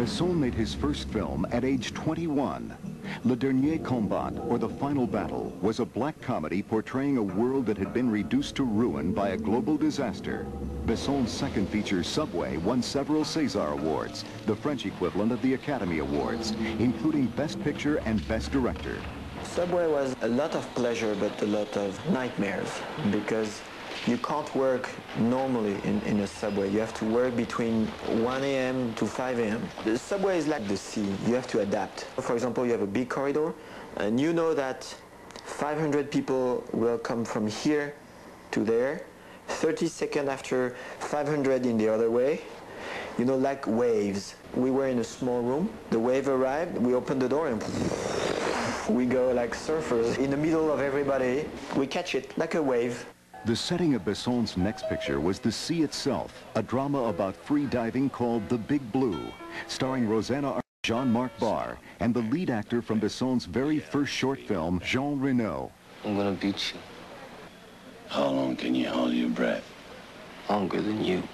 Besson made his first film at age 21. Le Dernier Combat, or The Final Battle, was a black comedy portraying a world that had been reduced to ruin by a global disaster. Besson's second feature, Subway, won several César Awards, the French equivalent of the Academy Awards, including Best Picture and Best Director. Subway was a lot of pleasure, but a lot of nightmares, because you can't work normally in a subway. You have to work between 1 a.m. to 5 a.m. The subway is like the sea. You have to adapt. For example, you have a big corridor, and you know that 500 people will come from here to there. 30 seconds after, 500 in the other way. You know, like waves. We were in a small room. The wave arrived. We opened the door and we go like surfers in the middle of everybody. We catch it like a wave. The setting of Besson's next picture was the sea itself, a drama about free diving called The Big Blue, starring Rosanna Arquette, Jean-Marc Barr, and the lead actor from Besson's very first short film, Jean Reno. I'm gonna beat you. How long can you hold your breath? Longer than you.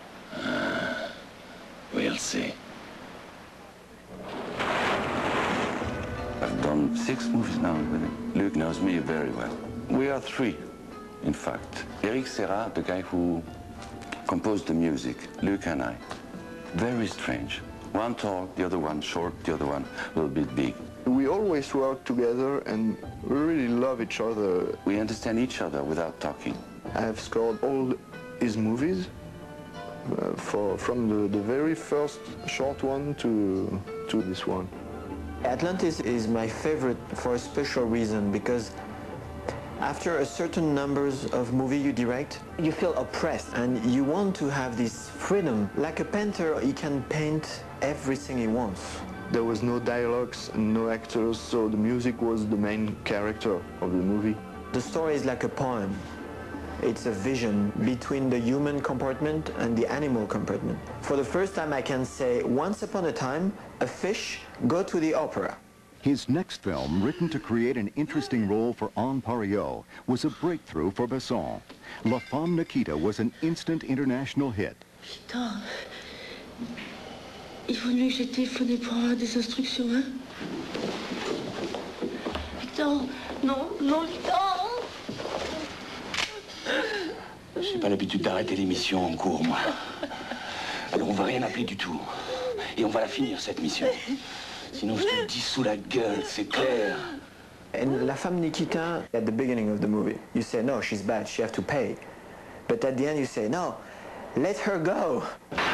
We'll see. I've done 6 movies now with him. Luc knows me very well. We are 3. In fact, Eric Serra, the guy who composed the music, Luc and I. Very strange. One tall, the other one short, the other one a little bit big. We always work together and we really love each other. We understand each other without talking. I have scored all his movies, from the very first short one to this one. Atlantis is my favorite for a special reason, because after a certain numbers of movie you direct, you feel oppressed and you want to have this freedom. Like a painter, he can paint everything he wants. There was no dialogues, no actors, so the music was the main character of the movie. The story is like a poem. It's a vision between the human compartment and the animal compartment. For the first time I can say, once upon a time, a fish go to the opera. His next film, written to create an interesting role for Anne Parillaud, was a breakthrough for Besson. La Femme Nikita was an instant international hit. Putain, il vaut mieux que j'ai téléphoné pour avoir des instructions, hein? Putain, non, non, putain! J'ai pas l'habitude d'arrêter l'émission en cours, moi. Alors on va rien appeler du tout. Et on va la finir, cette mission. Sinon, je te dissous la gueule, c'est clair. In La Femme Nikita, at the beginning of the movie, you say, no, she's bad, she has to pay. But at the end you say, no, let her go.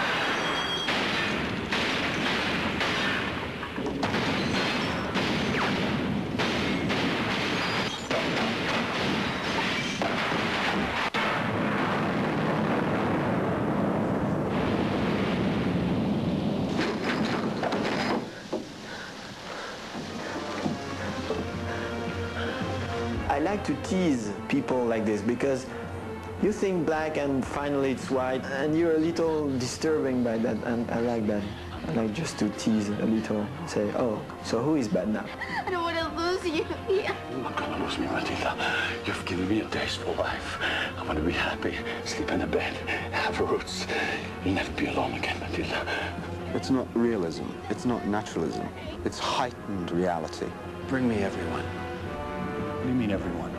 I like to tease people like this because you think black and finally it's white and you're a little disturbing by that, and I like that. I like just to tease a little, say, oh, so who is bad now? I don't want to lose you. Yeah. You're not gonna lose me, Matilda. You've given me a tasteful life. I want to be happy, sleep in a bed, have roots. You'll never be alone again, Matilda. It's not realism. It's not naturalism. It's heightened reality. Bring me everyone. What do you mean, everyone?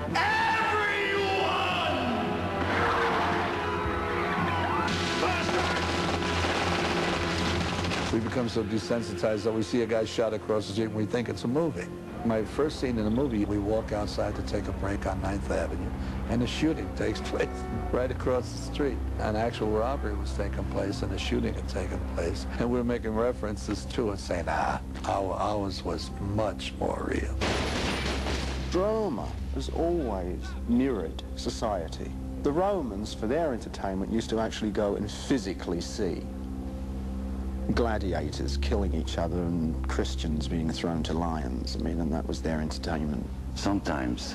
We become so desensitized that we see a guy shot across the street and we think it's a movie. My first scene in the movie, we walk outside to take a break on 9th Avenue, and the shooting takes place right across the street. An actual robbery was taking place and the shooting had taken place. And we were making references to it, saying, ours was much more real. Drama has always mirrored society. The Romans, for their entertainment, used to actually go and physically see gladiators killing each other and Christians being thrown to lions. I mean, and that was their entertainment. Sometimes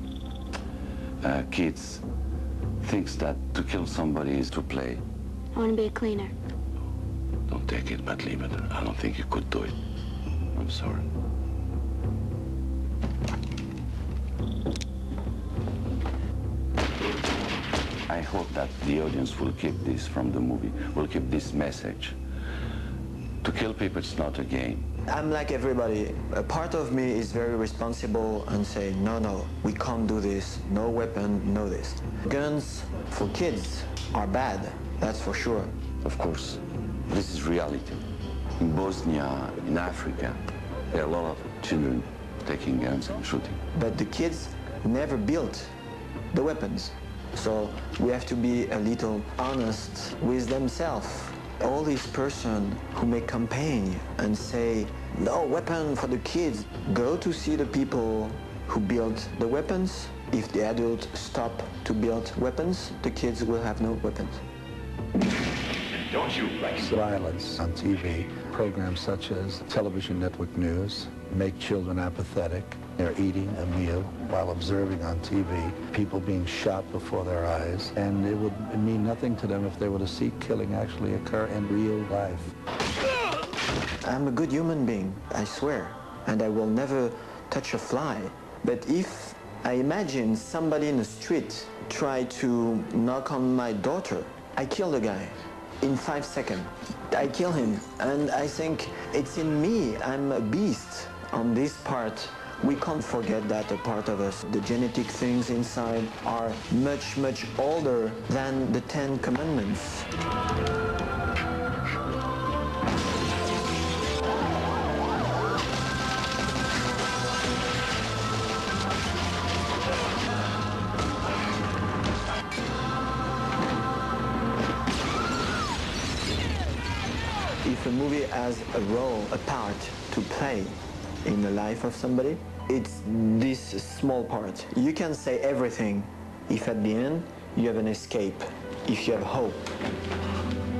kids think that to kill somebody is to play. I want to be a cleaner. Don't take it, but leave it. I don't think you could do it. I'm sorry. I hope that the audience will keep this from the movie, will keep this message. To kill people, it's not a game. I'm like everybody. A part of me is very responsible and say, no, we can't do this. No weapon, no this. Guns for kids are bad, that's for sure. Of course, this is reality. In Bosnia, in Africa, there are a lot of children taking guns and shooting. But the kids never built the weapons. So we have to be a little honest with themselves. All these persons who make campaign and say, no weapon for the kids, go to see the people who built the weapons. If the adults stop to build weapons, the kids will have no weapons. Don't you like Violence on TV, programs such as television network news, make children apathetic. They're eating a meal while observing on TV people being shot before their eyes, and it would mean nothing to them if they were to see killing actually occur in real life. I'm a good human being, I swear, and I will never touch a fly. But if I imagine somebody in the street try to knock on my daughter, I kill the guy in 5 seconds. I kill him, and I think it's in me. I'm a beast on this part. We can't forget that a part of us. The genetic things inside are much, much older than the 10 Commandments. If a movie has a role, a part to play in the life of somebody, it's this small part. You can say everything if at the end you have an escape, if you have hope.